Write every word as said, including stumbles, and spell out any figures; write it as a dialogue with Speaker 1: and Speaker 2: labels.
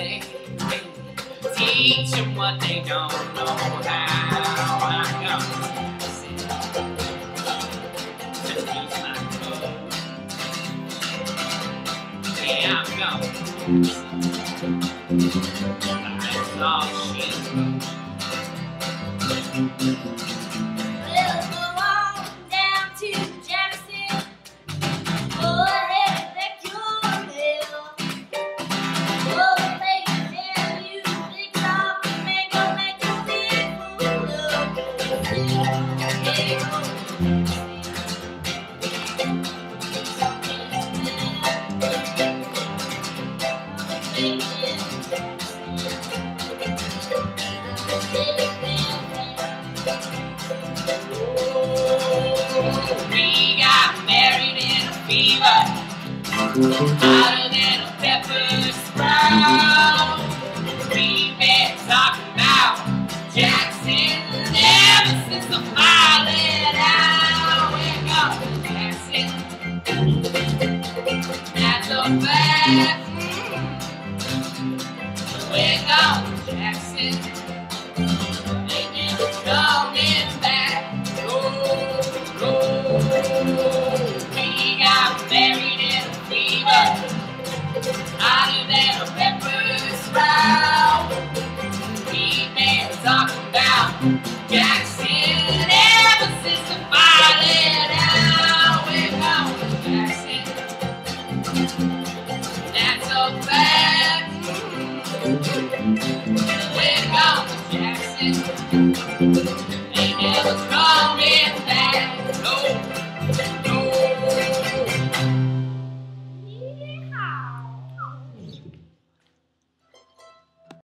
Speaker 1: way. Teach them what they don't know how. I'm gonna sit to teach my code. Yeah, I'm gonna that's all she wrote.
Speaker 2: Well, go on down to Jackson. Go ahead and let your bill. Go make them you big talk and make them make you big fool of yourself. Hey, go.
Speaker 1: We got married in a fever, hotter than a pepper sprout. We've been talking about Jackson ever since the pilot out. We're going to Jackson, that's a fact. We're going to Jackson, ain't never coming back. We got married in a fever, hotter than a pepper sprout. We've been talking about Jackson ever since the pilot out. We're going to Jackson, that's a fact.